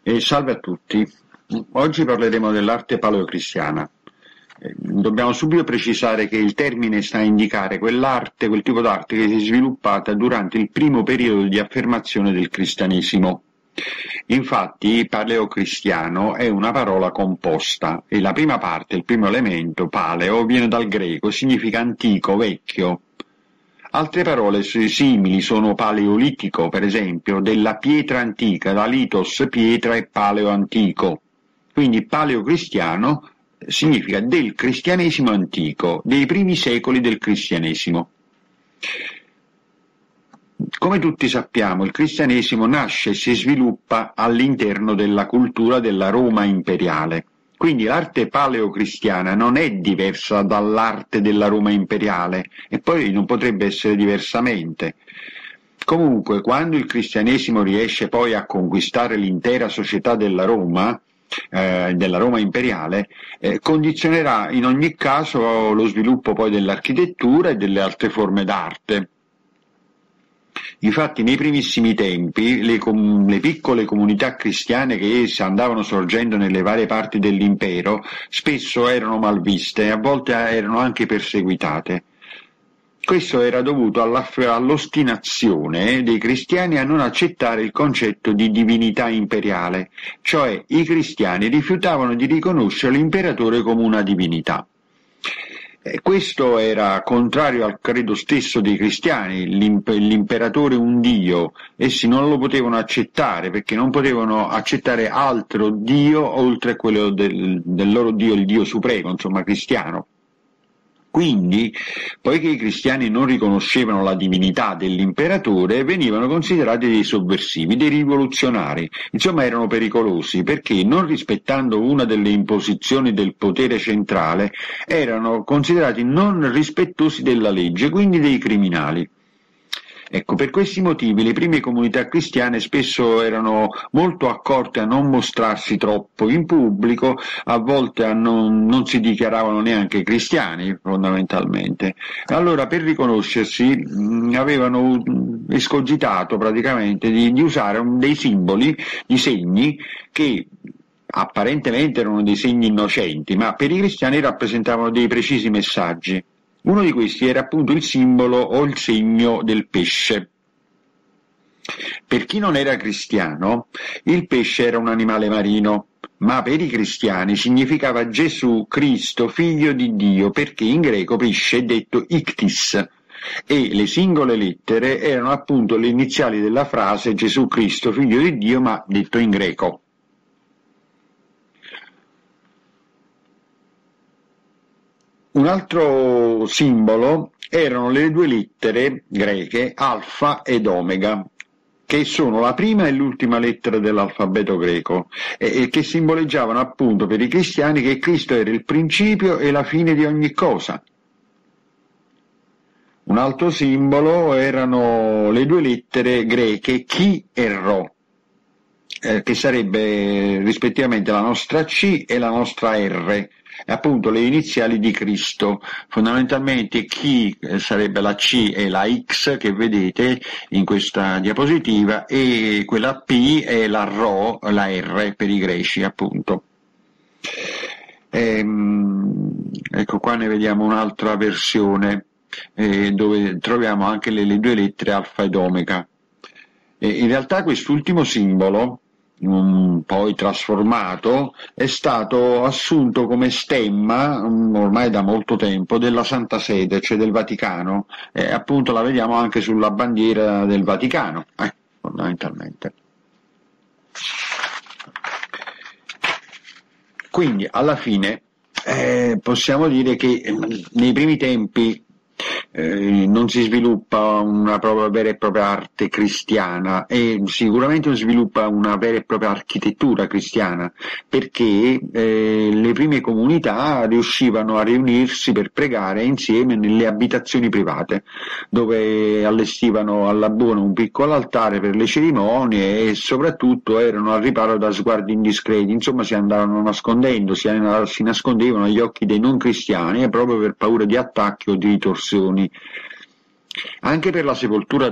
Salve a tutti, oggi parleremo dell'arte paleocristiana. Dobbiamo subito precisare che il termine sta a indicare quell'arte, quel tipo d'arte che si è sviluppata durante il primo periodo di affermazione del cristianesimo. Infatti paleocristiano è una parola composta e la prima parte, il primo elemento, paleo, viene dal greco, significa antico, vecchio. Altre parole simili sono paleolitico, per esempio, della pietra antica, da litos, pietra, e paleo antico. Quindi paleocristiano significa del cristianesimo antico, dei primi secoli del cristianesimo. Come tutti sappiamo, il cristianesimo nasce e si sviluppa all'interno della cultura della Roma imperiale. Quindi l'arte paleocristiana non è diversa dall'arte della Roma imperiale e poi non potrebbe essere diversamente. Comunque, quando il cristianesimo riesce poi a conquistare l'intera società della Roma imperiale, condizionerà in ogni caso lo sviluppo poi dell'architettura e delle altre forme d'arte. Infatti nei primissimi tempi le piccole comunità cristiane che si andavano sorgendo nelle varie parti dell'impero spesso erano malviste e a volte erano anche perseguitate. Questo era dovuto all'ostinazione dei cristiani a non accettare il concetto di divinità imperiale, cioè i cristiani rifiutavano di riconoscere l'imperatore come una divinità. Questo era contrario al credo stesso dei cristiani, l'imperatore un dio, essi non lo potevano accettare perché non potevano accettare altro dio oltre a quello del loro dio, il dio supremo, insomma cristiano. Quindi, poiché i cristiani non riconoscevano la divinità dell'imperatore, venivano considerati dei sovversivi, dei rivoluzionari, insomma erano pericolosi, perché non rispettando una delle imposizioni del potere centrale, erano considerati non rispettosi della legge, quindi dei criminali. Ecco, per questi motivi le prime comunità cristiane spesso erano molto accorte a non mostrarsi troppo in pubblico, a volte non si dichiaravano neanche cristiani fondamentalmente. Allora per riconoscersi avevano escogitato praticamente di usare dei simboli, di segni che apparentemente erano dei segni innocenti, ma per i cristiani rappresentavano dei precisi messaggi. Uno di questi era appunto il simbolo o il segno del pesce. Per chi non era cristiano, il pesce era un animale marino, ma per i cristiani significava Gesù Cristo, figlio di Dio, perché in greco pesce è detto ictis, e le singole lettere erano appunto le iniziali della frase Gesù Cristo, figlio di Dio, ma detto in greco. Un altro simbolo erano le due lettere greche alfa ed omega, che sono la prima e l'ultima lettera dell'alfabeto greco, e che simboleggiavano appunto per i cristiani che Cristo era il principio e la fine di ogni cosa. Un altro simbolo erano le due lettere greche chi e rho, che sarebbe rispettivamente la nostra C e la nostra R, appunto le iniziali di Cristo. Fondamentalmente chi sarebbe la C e la X che vedete in questa diapositiva, e quella P è la Rho, la R per i greci appunto. Ecco qua ne vediamo un'altra versione dove troviamo anche le due lettere alfa ed omega. In realtà quest'ultimo simbolo, poi trasformato, è stato assunto come stemma ormai da molto tempo della Santa Sede, cioè del Vaticano, appunto la vediamo anche sulla bandiera del Vaticano, fondamentalmente. Quindi alla fine possiamo dire che nei primi tempi non si sviluppa una vera e propria arte cristiana, e sicuramente non si sviluppa una vera e propria architettura cristiana, perché le prime comunità riuscivano a riunirsi per pregare insieme nelle abitazioni private, dove allestivano alla buona un piccolo altare per le cerimonie e soprattutto erano al riparo da sguardi indiscreti, insomma si andavano nascondendo, si nascondevano agli occhi dei non cristiani proprio per paura di attacchi o di ritorsioni. anche per la sepoltura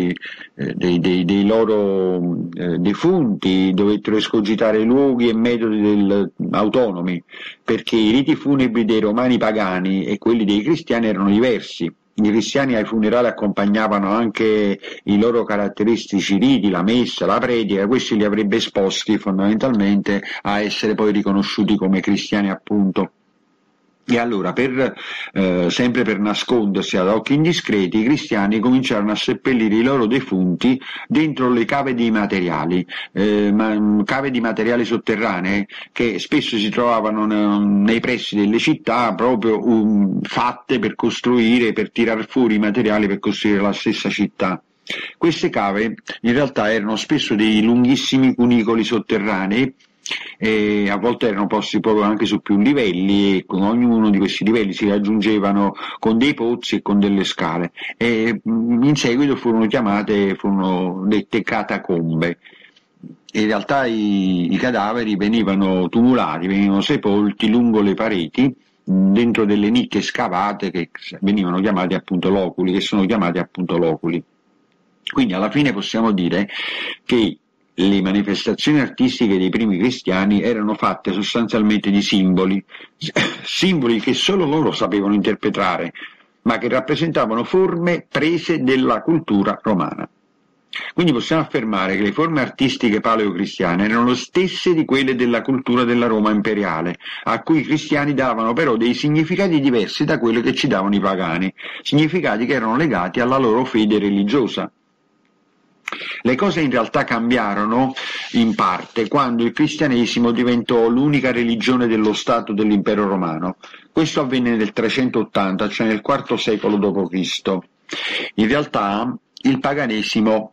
dei loro defunti dovettero escogitare luoghi e metodi autonomi, perché i riti funebri dei romani pagani e quelli dei cristiani erano diversi. I cristiani ai funerali accompagnavano anche i loro caratteristici riti, la messa, la predica, questi li avrebbe esposti fondamentalmente a essere poi riconosciuti come cristiani appunto. E allora, sempre per nascondersi ad occhi indiscreti, i cristiani cominciarono a seppellire i loro defunti dentro le cave di materiali, cave di materiali sotterranee che spesso si trovavano nei pressi delle città, proprio fatte per costruire, per tirar fuori i materiali per costruire la stessa città. Queste cave in realtà erano spesso dei lunghissimi cunicoli sotterranei e a volte erano posti proprio anche su più livelli e con ognuno di questi livelli si raggiungevano con dei pozzi e con delle scale e in seguito furono dette catacombe. In realtà i cadaveri venivano tumulati, venivano sepolti lungo le pareti dentro delle nicchie scavate che venivano chiamate appunto loculi, che sono chiamati appunto loculi. Quindi alla fine possiamo dire che le manifestazioni artistiche dei primi cristiani erano fatte sostanzialmente di simboli, simboli che solo loro sapevano interpretare, ma che rappresentavano forme prese dalla cultura romana. Quindi possiamo affermare che le forme artistiche paleocristiane erano le stesse di quelle della cultura della Roma imperiale, a cui i cristiani davano però dei significati diversi da quelli che ci davano i pagani, significati che erano legati alla loro fede religiosa. Le cose in realtà cambiarono in parte quando il cristianesimo diventò l'unica religione dello Stato dell'impero romano. Questo avvenne nel 380, cioè nel IV secolo d.C. In realtà il paganesimo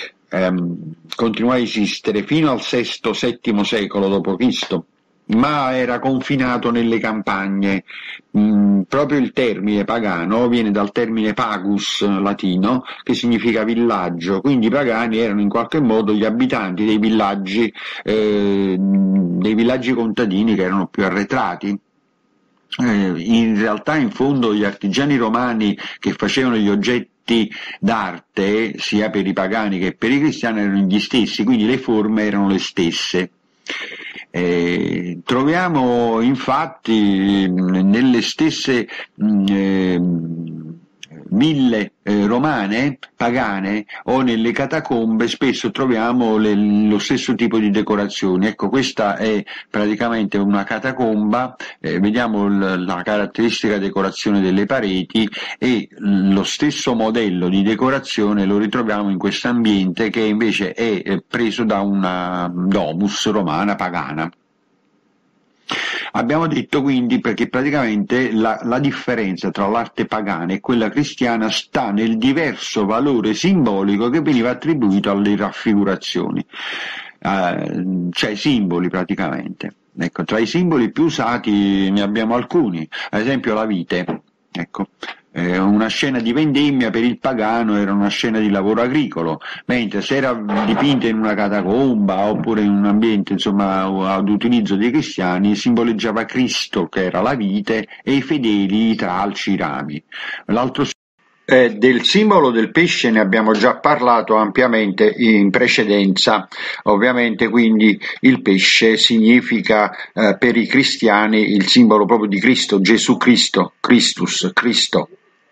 continuò a esistere fino al VI-VII secolo d.C., ma era confinato nelle campagne. Proprio il termine pagano viene dal termine pagus latino, che significa villaggio, quindi i pagani erano in qualche modo gli abitanti dei villaggi contadini che erano più arretrati. In realtà in fondo gli artigiani romani che facevano gli oggetti d'arte sia per i pagani che per i cristiani erano gli stessi, quindi le forme erano le stesse. Troviamo infatti nelle stesse ville romane, pagane o nelle catacombe spesso troviamo lo stesso tipo di decorazioni. Ecco, questa è praticamente una catacomba, vediamo la caratteristica decorazione delle pareti e lo stesso modello di decorazione lo ritroviamo in questo ambiente che invece è preso da una domus romana pagana. Abbiamo detto quindi perché praticamente la differenza tra l'arte pagana e quella cristiana sta nel diverso valore simbolico che veniva attribuito alle raffigurazioni, cioè simboli praticamente. Ecco, tra i simboli più usati ne abbiamo alcuni, ad esempio la vite. Ecco, una scena di vendemmia per il pagano era una scena di lavoro agricolo, mentre se era dipinta in una catacomba oppure in un ambiente insomma ad utilizzo dei cristiani simboleggiava Cristo che era la vite e i fedeli i tralci, i rami. Del simbolo del pesce ne abbiamo già parlato ampiamente in precedenza, ovviamente quindi il pesce significa per i cristiani il simbolo proprio di Cristo, Gesù Cristo, Christus, Cristo.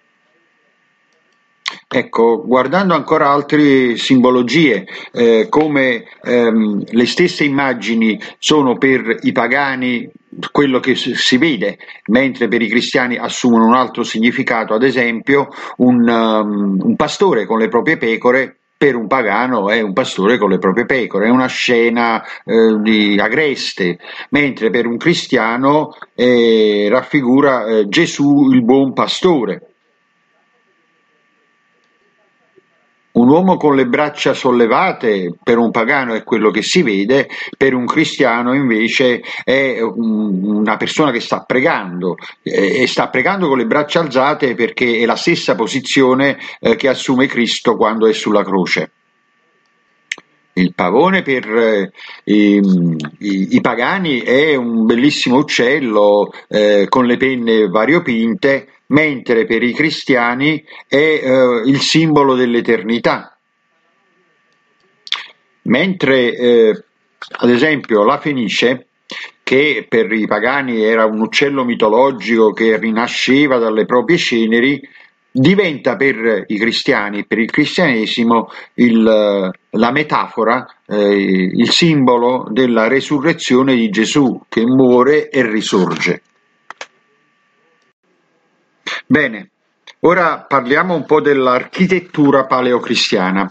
Ecco, guardando ancora altre simbologie, come le stesse immagini sono per i pagani quello che si vede, mentre per i cristiani assumono un altro significato, ad esempio un pastore con le proprie pecore. Per un pagano è un pastore con le proprie pecore, è una scena di agreste, mentre per un cristiano raffigura Gesù il buon pastore. Un uomo con le braccia sollevate per un pagano è quello che si vede, per un cristiano invece è una persona che sta pregando e sta pregando con le braccia alzate perché è la stessa posizione che assume Cristo quando è sulla croce. Il pavone per i pagani è un bellissimo uccello con le penne variopinte, mentre per i cristiani è il simbolo dell'eternità. Mentre ad esempio la fenice, che per i pagani era un uccello mitologico che rinasceva dalle proprie ceneri, diventa per i cristiani, per il cristianesimo, la metafora, il simbolo della resurrezione di Gesù, che muore e risorge. Bene, ora parliamo un po' dell'architettura paleocristiana.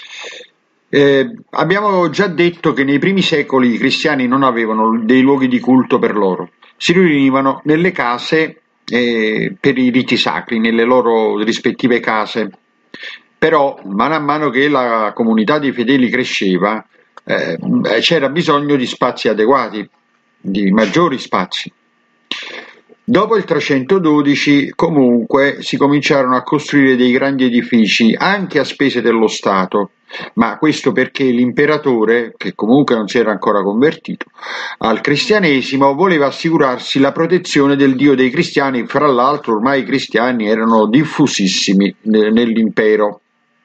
Abbiamo già detto che nei primi secoli i cristiani non avevano dei luoghi di culto per loro, si riunivano nelle case per i riti sacri, nelle loro rispettive case. Però, mano a mano che la comunità dei fedeli cresceva, c'era bisogno di spazi adeguati, di maggiori spazi. Dopo il 312 comunque si cominciarono a costruire dei grandi edifici anche a spese dello Stato, ma questo perché l'imperatore, che comunque non si era ancora convertito al cristianesimo, voleva assicurarsi la protezione del Dio dei cristiani. Fra l'altro ormai i cristiani erano diffusissimi nell'impero.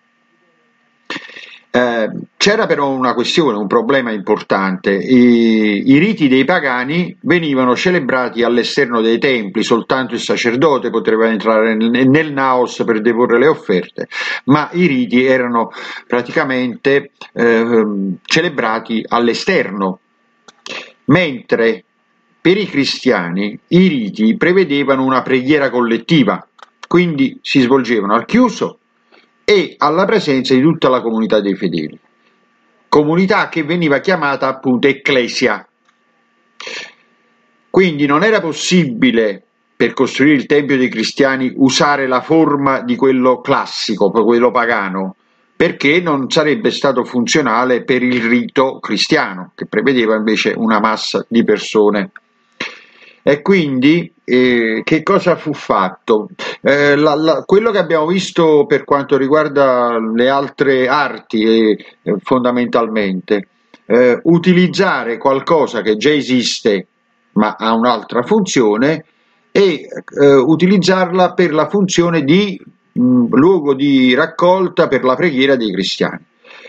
C'era però una questione, un problema importante: i riti dei pagani venivano celebrati all'esterno dei templi, soltanto il sacerdote poteva entrare nel naos per deporre le offerte, ma i riti erano praticamente celebrati all'esterno, mentre per i cristiani i riti prevedevano una preghiera collettiva, quindi si svolgevano al chiuso e alla presenza di tutta la comunità dei fedeli, comunità che veniva chiamata appunto ecclesia. Quindi non era possibile, per costruire il tempio dei cristiani, usare la forma di quello classico, quello pagano, perché non sarebbe stato funzionale per il rito cristiano, che prevedeva invece una massa di persone. E quindi che cosa fu fatto? Quello che abbiamo visto per quanto riguarda le altre arti, fondamentalmente, utilizzare qualcosa che già esiste ma ha un'altra funzione e utilizzarla per la funzione di luogo di raccolta per la preghiera dei cristiani.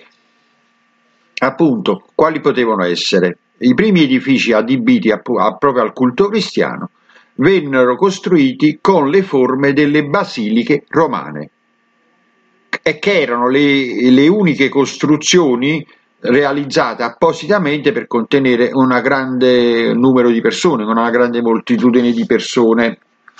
Appunto, quali potevano essere? I primi edifici adibiti proprio al culto cristiano vennero costruiti con le forme delle basiliche romane, e che erano le uniche costruzioni realizzate appositamente per contenere un grande numero di persone, una grande moltitudine di persone.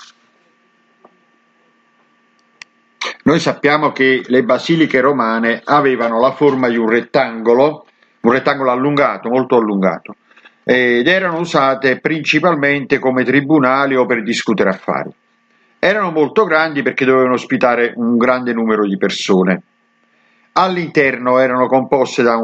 Noi sappiamo che le basiliche romane avevano la forma di un rettangolo allungato, molto allungato, ed erano usate principalmente come tribunali o per discutere affari. Erano molto grandi perché dovevano ospitare un grande numero di persone. All'interno erano composte da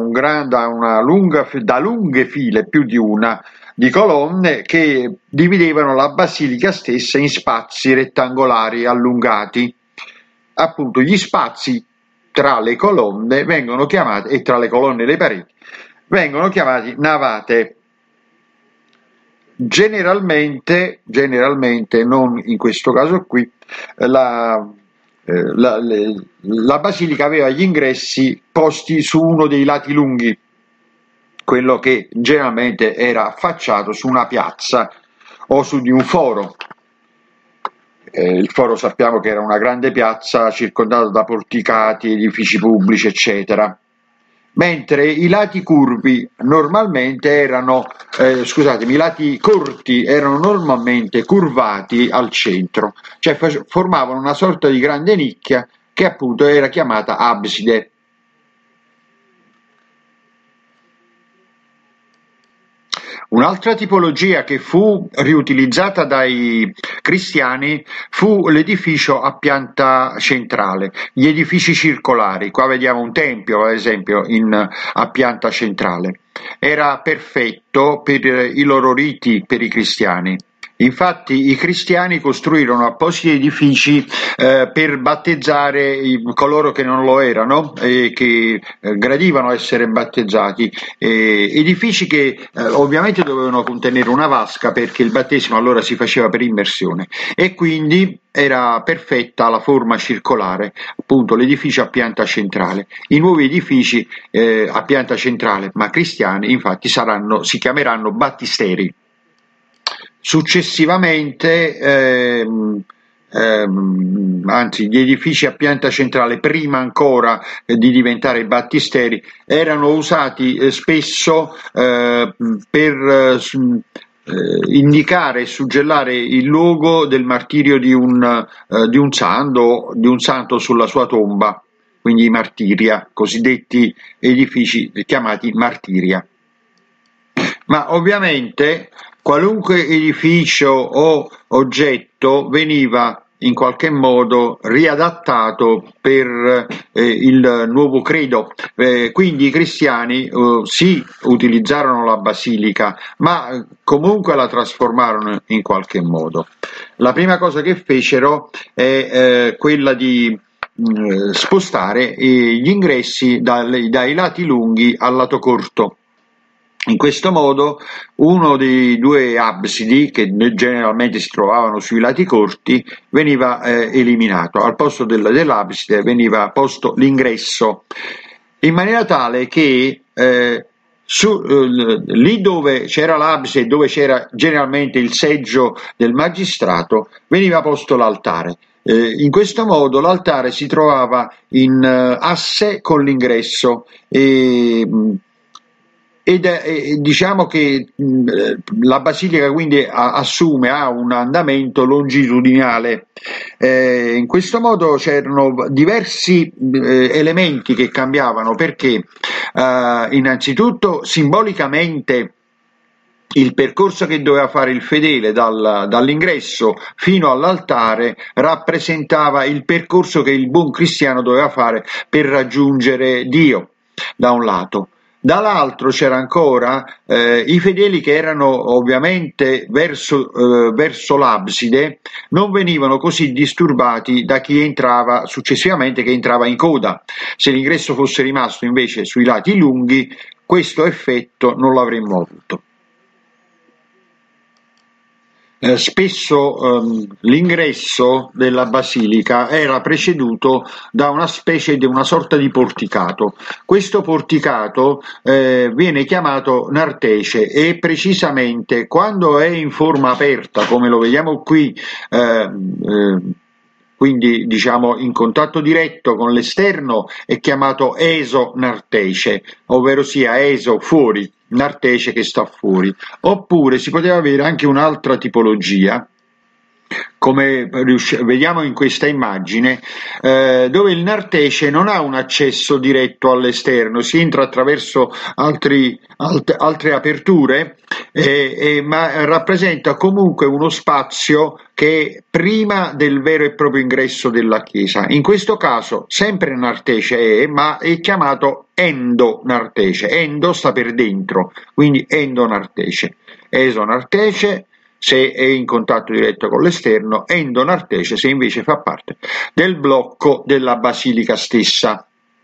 lunghe file, più di una, di colonne che dividevano la basilica stessa in spazi rettangolari allungati. Appunto, gli spazi tra le colonne vengono chiamati, e tra le colonne e le pareti, vengono chiamati navate. Generalmente, non in questo caso qui, la basilica aveva gli ingressi posti su uno dei lati lunghi, quello che generalmente era affacciato su una piazza o su di un foro. Il foro sappiamo che era una grande piazza circondata da porticati, edifici pubblici, eccetera. Mentre i lati curvi normalmente erano, i lati corti erano normalmente curvati al centro, cioè formavano una sorta di grande nicchia che appunto era chiamata abside. Un'altra tipologia che fu riutilizzata dai cristiani fu l'edificio a pianta centrale, gli edifici circolari. Qua vediamo un tempio, ad esempio, a pianta centrale. Era perfetto per i loro riti, per i cristiani. Infatti i cristiani costruirono appositi edifici per battezzare coloro che non lo erano e che gradivano essere battezzati, edifici che ovviamente dovevano contenere una vasca, perché il battesimo allora si faceva per immersione, e quindi era perfetta la forma circolare, appunto l'edificio a pianta centrale. I nuovi edifici a pianta centrale, ma cristiani, infatti si chiameranno battisteri. Successivamente, anzi, gli edifici a pianta centrale, prima ancora di diventare battisteri, erano usati spesso per indicare e suggellare il luogo del martirio di un santo sulla sua tomba, quindi i martiria, cosiddetti edifici chiamati martiria. Ma ovviamente qualunque edificio o oggetto veniva in qualche modo riadattato per il nuovo credo, quindi i cristiani sì, utilizzarono la basilica, ma comunque la trasformarono in qualche modo. La prima cosa che fecero è quella di spostare gli ingressi dai lati lunghi al lato corto. In questo modo uno dei due absidi, che generalmente si trovavano sui lati corti, veniva eliminato. Al posto dell'abside veniva posto l'ingresso, in maniera tale che lì dove c'era l'abside, dove c'era generalmente il seggio del magistrato, veniva posto l'altare. In questo modo l'altare si trovava in asse con l'ingresso ed diciamo che la basilica quindi ha un andamento longitudinale. In questo modo c'erano diversi elementi che cambiavano, perché innanzitutto simbolicamente il percorso che doveva fare il fedele dall'ingresso fino all'altare rappresentava il percorso che il buon cristiano doveva fare per raggiungere Dio, da un lato. Dall'altro c'era ancora i fedeli che erano ovviamente verso l'abside, non venivano così disturbati da chi entrava successivamente, che entrava in coda. Se l'ingresso fosse rimasto invece sui lati lunghi, questo effetto non l'avremmo avuto. Spesso l'ingresso della basilica era preceduto da una sorta di porticato. Questo porticato viene chiamato nartece, e precisamente quando è in forma aperta, come lo vediamo qui, quindi diciamo in contatto diretto con l'esterno, è chiamato esonartece, ovvero sia eso fuori, nartece che sta fuori. Oppure si poteva avere anche un'altra tipologia, come vediamo in questa immagine, dove il nartece non ha un accesso diretto all'esterno, si entra attraverso altre aperture, ma rappresenta comunque uno spazio che è prima del vero e proprio ingresso della chiesa. In questo caso sempre nartece ma è chiamato endonartece. Endo sta per dentro, quindi endonartece. Esonartece se è in contatto diretto con l'esterno, endonartece se invece fa parte del blocco della basilica stessa.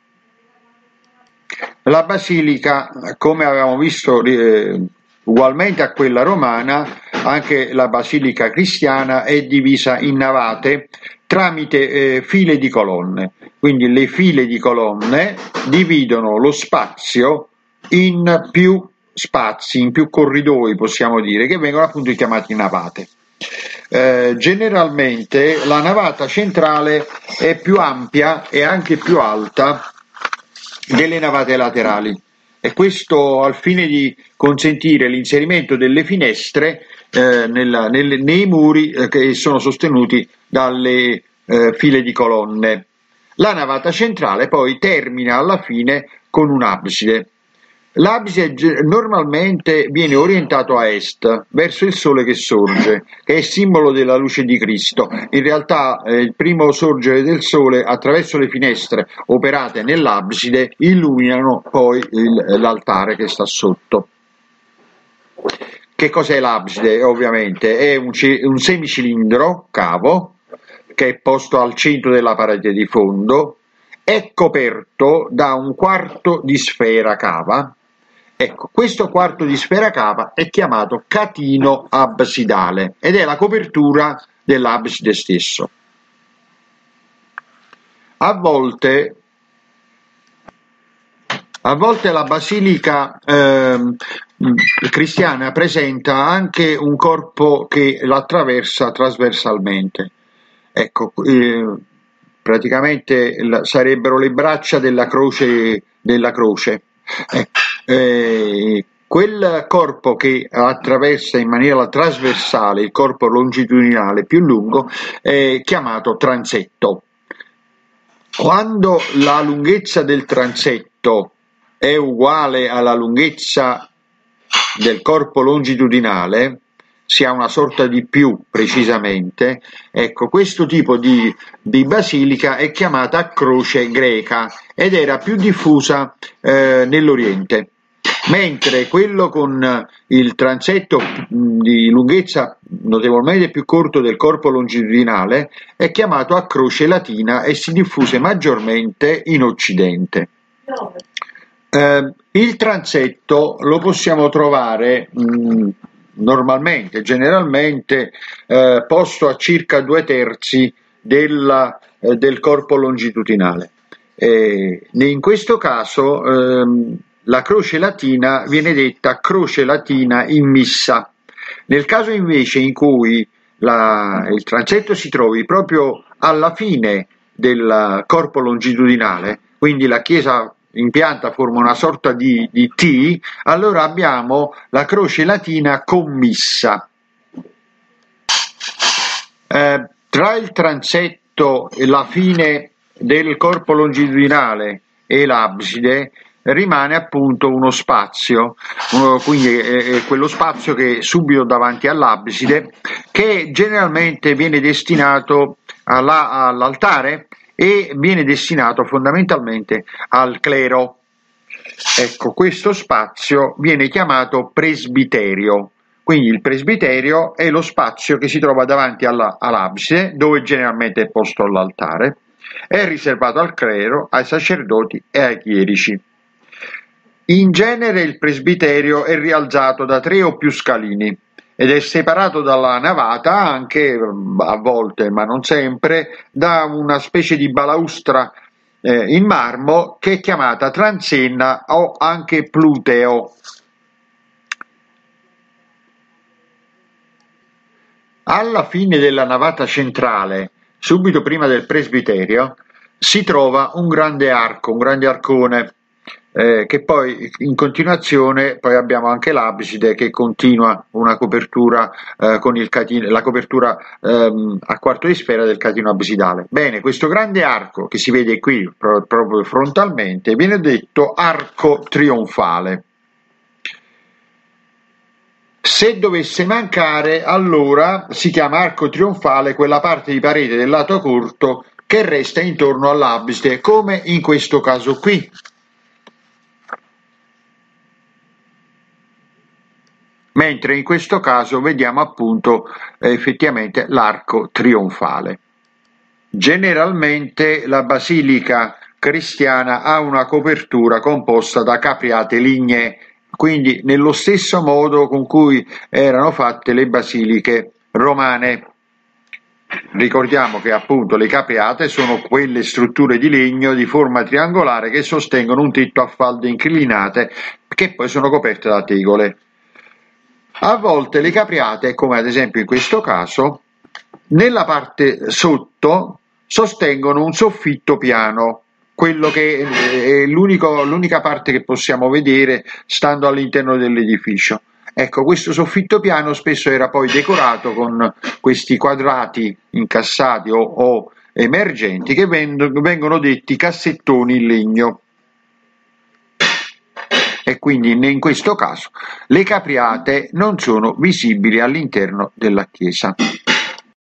La basilica, come avevamo visto ugualmente a quella romana, anche la basilica cristiana è divisa in navate tramite file di colonne. Quindi le file di colonne dividono lo spazio in più spazi, in più corridoi, possiamo dire, che vengono appunto chiamati navate. Generalmente la navata centrale è più ampia e anche più alta delle navate laterali, e questo al fine di consentire l'inserimento delle finestre nei muri che sono sostenuti dalle file di colonne. La navata centrale poi termina alla fine con un abside. L'abside normalmente viene orientato a est, verso il sole che sorge, che è simbolo della luce di Cristo. In realtà il primo sorgere del sole attraverso le finestre operate nell'abside illuminano poi l'altare che sta sotto. Che cos'è l'abside? Ovviamente è un semicilindro cavo che è posto al centro della parete di fondo, è coperto da un quarto di sfera cava. Ecco, questo quarto di sfera cava è chiamato catino absidale ed è la copertura dell'abside stesso. A volte la basilica cristiana presenta anche un corpo che l'attraversa trasversalmente. Ecco, praticamente sarebbero le braccia della croce. Quel corpo che attraversa in maniera trasversale il corpo longitudinale più lungo è chiamato transetto. Quando la lunghezza del transetto è uguale alla lunghezza del corpo longitudinale, si ha una sorta di più precisamente, ecco, questo tipo di basilica è chiamata croce greca ed era più diffusa nell'Oriente, mentre quello con il transetto di lunghezza notevolmente più corto del corpo longitudinale è chiamato a croce latina e si diffuse maggiormente in Occidente. Il transetto lo possiamo trovare normalmente, generalmente posto a circa 2/3 del corpo longitudinale. In questo caso la croce latina viene detta croce latina immissa. Nel caso invece in cui il transetto si trovi proprio alla fine del corpo longitudinale, quindi la chiesa in pianta forma una sorta di T, allora abbiamo la croce latina commissa. Tra il transetto e la fine del corpo longitudinale e l'abside rimane appunto uno spazio, quindi è quello spazio che è subito davanti all'abside, che generalmente viene destinato all'altare e viene destinato fondamentalmente al clero. Ecco, questo spazio viene chiamato presbiterio. Quindi il presbiterio è lo spazio che si trova davanti all'abside, dove generalmente è posto l'altare, è riservato al clero, ai sacerdoti e ai chierici. In genere il presbiterio è rialzato da 3 o più scalini ed è separato dalla navata anche a volte, ma non sempre, da una specie di balaustra in marmo che è chiamata transenna o anche pluteo. Alla fine della navata centrale, subito prima del presbiterio, si trova un grande arco, un grande arcone, che poi in continuazione poi abbiamo anche l'abside che continua una copertura con il catino, la copertura a quarto di sfera del catino absidale. Bene, questo grande arco che si vede qui proprio frontalmente viene detto arco trionfale. Se dovesse mancare, allora si chiama arco trionfale quella parte di parete del lato corto che resta intorno all'abside, come in questo caso qui. Mentre in questo caso vediamo appunto effettivamente l'arco trionfale. Generalmente la basilica cristiana ha una copertura composta da capriate lignee, quindi nello stesso modo con cui erano fatte le basiliche romane. Ricordiamo che appunto le capriate sono quelle strutture di legno di forma triangolare che sostengono un tetto a falde inclinate che poi sono coperte da tegole. A volte le capriate, come ad esempio in questo caso, nella parte sotto sostengono un soffitto piano, quello che è l'unica parte che possiamo vedere stando all'interno dell'edificio. Ecco, questo soffitto piano spesso era poi decorato con questi quadrati incassati o emergenti che vengono detti cassettoni in legno. E quindi in questo caso le capriate non sono visibili all'interno della chiesa.